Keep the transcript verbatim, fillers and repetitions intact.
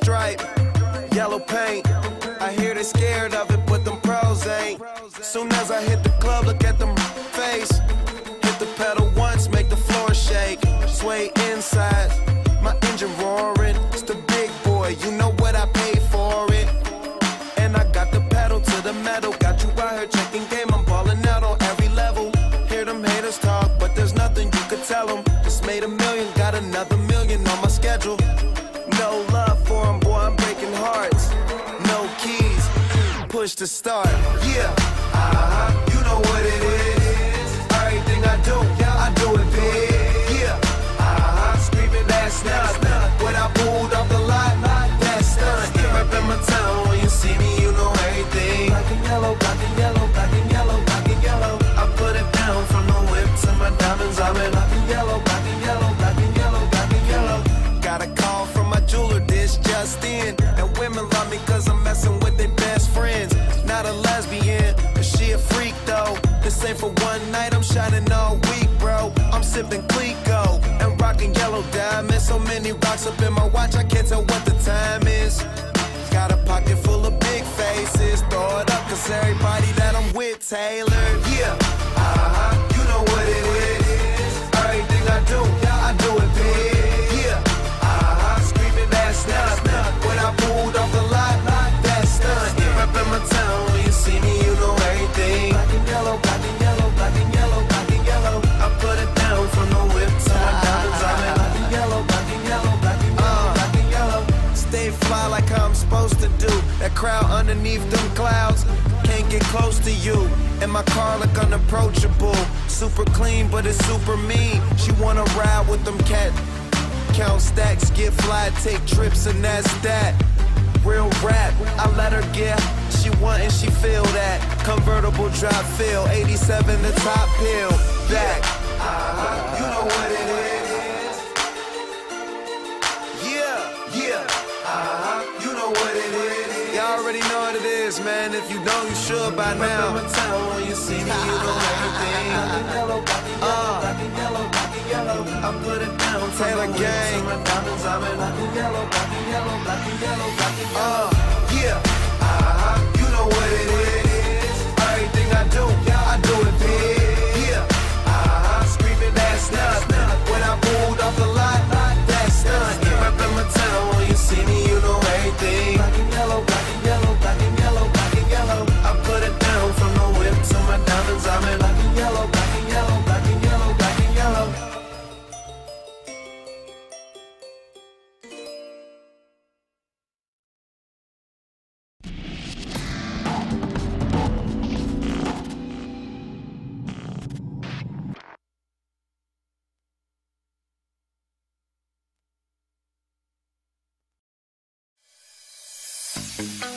stripe, yellow paint. I hear they scared of it, but them pros ain't. Soon as I hit the club, look at them face. Hit the pedal once, make the floor shake. Sway inside, my engine roaring. It's the big boy, you know what I paid for it. And I got the pedal to the metal. Got you out here checking game, I'm balling out on every level. Hear them haters talk, but there's nothing you could tell them. Just made a million, got another million on my schedule. No love for them, boy, I'm breaking hearts. No keys, push to start. Yeah, uh-huh, you know what it is. Everything I do, I do it big. Yeah, uh-huh, screaming that's not when I pulled off the lot, that's stunt. Reppin' my town, when you see me, you know everything. Black and yellow, black and yellow, black and yellow, black and yellow. I put it down from the whip to my diamonds. I'm in black and yellow, black and yellow, black and yellow, black and yellow. Got a call from my jeweler, this just in. And women love me cause I'm messing with their best friends. Not a lesbian, but she a freak though. This ain't for one night, I'm shining all week, bro. I'm sipping Clico and rocking yellow diamonds. So many rocks up in my watch, I can't tell what the time is. Got a pocket full of big faces. Throw it up cause everybody that I'm with tailored. Yeah, uh-huh, you know what it is. Everything I do, I do it big. Yeah, uh-huh, screaming that's not when I pulled off the lot, that's stunt. Reppin' my town, when you see me, you know everything. Black and yellow, black and yellow, black and yellow, black and yellow. I put it down from the whip to my diamonds. I'm in black and yellow, black and yellow, black and yellow, black and yellow. Stay fly like how I'm supposed to do. That crowd underneath them clouds can't get close to you. And my car look unapproachable. Super clean, but it's super mean. She wanna ride with them cat. Count stacks, get fly, take trips, and that's that. Real rap, I let her get. She want and she feel that. Convertible drop feel, eighty-seven the top pill. Back, uh-huh, you know what it is. Yeah, yeah, uh-huh, you know what it is. Y'all already know what it is, man. If you don't, you should by now. Remember my town, when you see me, you know everything. Uh, I put it down, Taylor Gang. Uh, yeah, uh-huh, you know what it is. Everything I do, I do it big. Yeah, uh-huh, screaming that's not when I pulled off the lot, that's stunt. Reppin' my town, when you see me, you know everything. Black and yellow, black and yellow, black and yellow, black and yellow. I put it down from the whip to my diamonds. I'm in black and yellow, black and yellow, black and yellow, black and yellow. Thank